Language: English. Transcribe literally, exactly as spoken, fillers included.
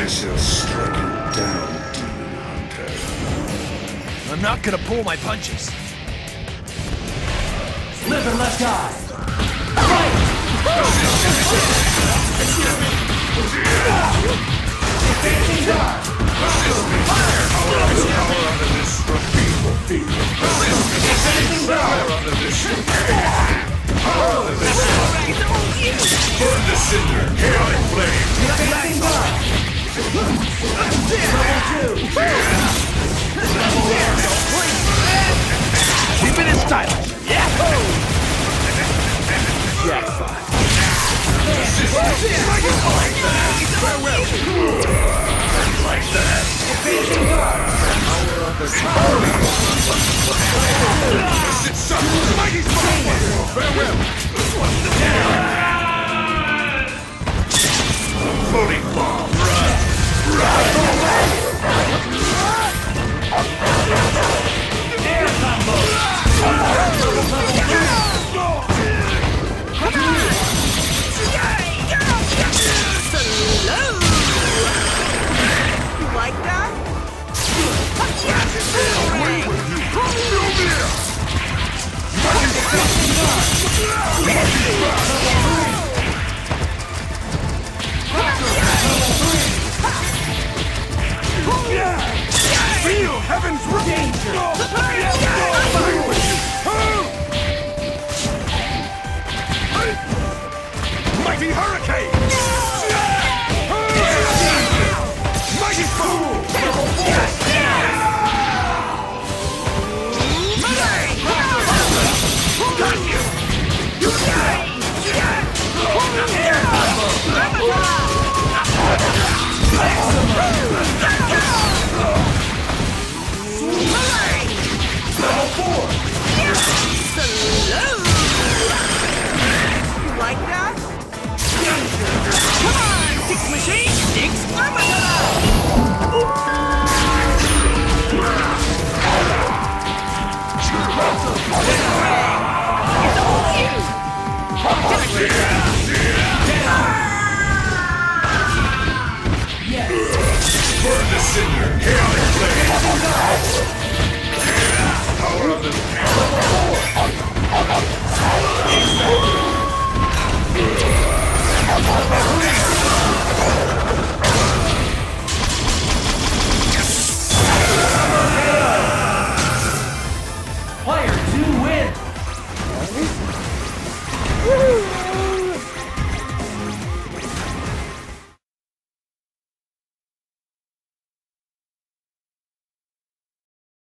shall strike you down, demon hunter. I'm not gonna pull my punches. Live and let die! Fight! Advancing guard! Fire! Power out of this feeble feeble. Advancing guard! Power out of this. Power out of this. Burn the cinder, chaotic flame. Advancing guard! Level two! Level one! Keep it in stylish. Yahoo! Jackpot. Like that. Farewell. Like that. Advancing guard! Power of the power. It's up. Mighty fire. Farewell. Floating bomb. Run. Run. Air combo! You like that? Feel heaven's Danger! Mighty hurricane! Mighty fool! Got you! You die! Level four! You like that? Come on, Six Machine! Six It's all you! Yes! Burn the cinder! Chaotic flame! Power of the...